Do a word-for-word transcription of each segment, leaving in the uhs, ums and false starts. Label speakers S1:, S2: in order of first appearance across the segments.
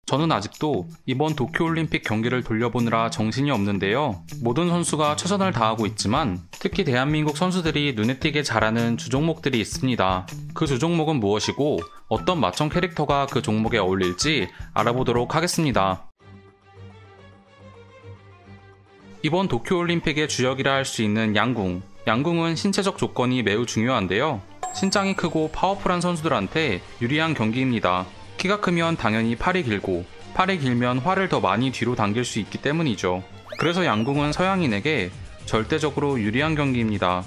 S1: 저는 아직도 이번 도쿄올림픽 경기를 돌려보느라 정신이 없는데요. 모든 선수가 최선을 다하고 있지만 특히 대한민국 선수들이 눈에 띄게 잘하는 주종목들이 있습니다. 그 주종목은 무엇이고 어떤 맞춤 캐릭터가 그 종목에 어울릴지 알아보도록 하겠습니다. 이번 도쿄올림픽의 주역이라 할 수 있는 양궁. 양궁은 신체적 조건이 매우 중요한데요. 신장이 크고 파워풀한 선수들한테 유리한 경기입니다. 키가 크면 당연히 팔이 길고 팔이 길면 활을 더 많이 뒤로 당길 수 있기 때문이죠. 그래서 양궁은 서양인에게 절대적으로 유리한 경기입니다.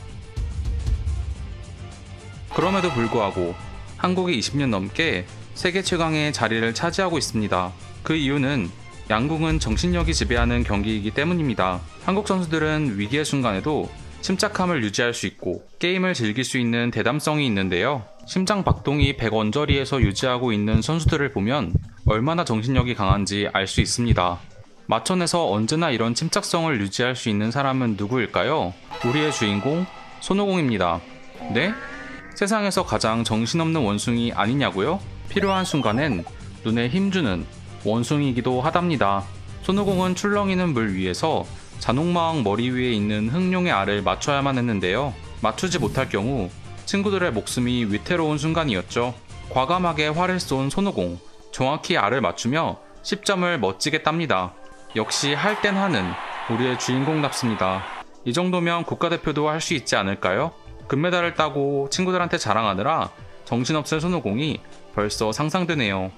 S1: 그럼에도 불구하고 한국이 이십 년 넘게 세계 최강의 자리를 차지하고 있습니다. 그 이유는 양궁은 정신력이 지배하는 경기이기 때문입니다. 한국 선수들은 위기의 순간에도 침착함을 유지할 수 있고 게임을 즐길 수 있는 대담성이 있는데요. 심장 박동이 백 원저리에서 유지하고 있는 선수들을 보면 얼마나 정신력이 강한지 알 수 있습니다. 마천에서 언제나 이런 침착성을 유지할 수 있는 사람은 누구일까요? 우리의 주인공 손오공입니다. 네? 세상에서 가장 정신없는 원숭이 아니냐고요? 필요한 순간엔 눈에 힘주는 원숭이이기도 하답니다. 손오공은 출렁이는 물 위에서 잔혹마왕 머리 위에 있는 흑룡의 알을 맞춰야만 했는데요. 맞추지 못할 경우 친구들의 목숨이 위태로운 순간이었죠. 과감하게 활을 쏜 손오공. 정확히 알을 맞추며 십 점을 멋지게 땁니다. 역시 할 땐 하는 우리의 주인공답습니다. 이 정도면 국가대표도 할 수 있지 않을까요? 금메달을 따고 친구들한테 자랑하느라 정신없을 손오공이 벌써 상상되네요.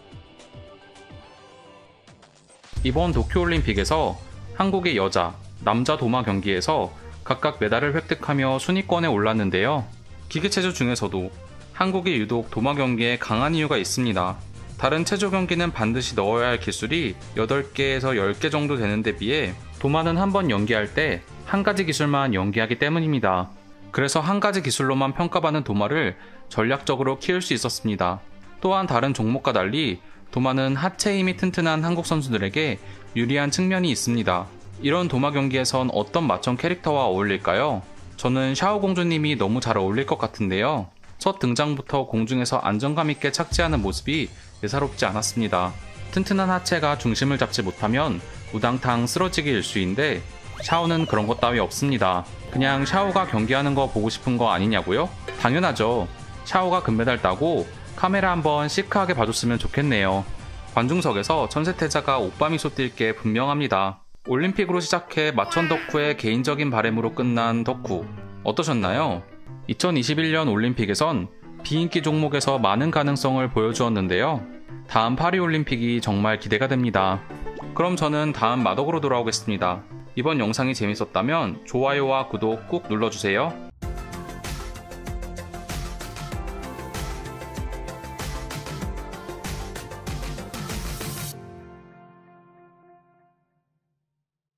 S1: 이번 도쿄올림픽에서 한국의 여자, 남자 도마 경기에서 각각 메달을 획득하며 순위권에 올랐는데요. 기계체조 중에서도 한국이 유독 도마 경기에 강한 이유가 있습니다. 다른 체조 경기는 반드시 넣어야 할 기술이 여덟 개에서 열 개 정도 되는데 비해 도마는 한 번 연기할 때 한 가지 기술만 연기하기 때문입니다. 그래서 한 가지 기술로만 평가받는 도마를 전략적으로 키울 수 있었습니다. 또한 다른 종목과 달리 도마는 하체 힘이 튼튼한 한국 선수들에게 유리한 측면이 있습니다. 이런 도마 경기에선 어떤 맞춤 캐릭터와 어울릴까요? 저는 샤오 공주님이 너무 잘 어울릴 것 같은데요. 첫 등장부터 공중에서 안정감 있게 착지하는 모습이 예사롭지 않았습니다. 튼튼한 하체가 중심을 잡지 못하면 우당탕 쓰러지기 일쑤인데 샤오는 그런 것 따위 없습니다. 그냥 샤오가 경기하는 거 보고 싶은 거 아니냐고요? 당연하죠. 샤오가 금메달 따고 카메라 한번 시크하게 봐줬으면 좋겠네요. 관중석에서 천세태자가 오빠 미소 띌 게 분명합니다. 올림픽으로 시작해 마천 덕후의 개인적인 바램으로 끝난 덕후. 어떠셨나요? 이천이십일 년 올림픽에선 비인기 종목에서 많은 가능성을 보여주었는데요. 다음 파리올림픽이 정말 기대가 됩니다. 그럼 저는 다음 마덕으로 돌아오겠습니다. 이번 영상이 재밌었다면 좋아요와 구독 꾹 눌러주세요.